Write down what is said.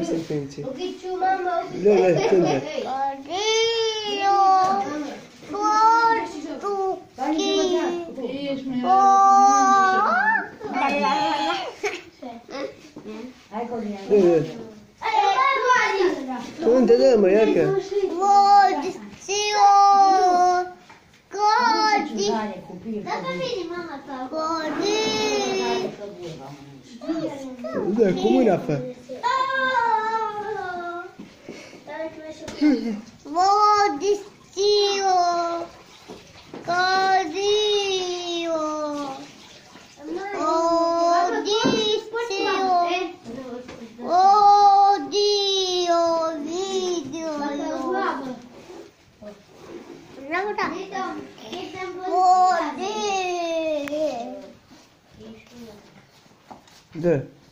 serpente. O que tio mamão? Lê, canta. Tu não entendeu, Maiaca? Da, como era, pá? Да.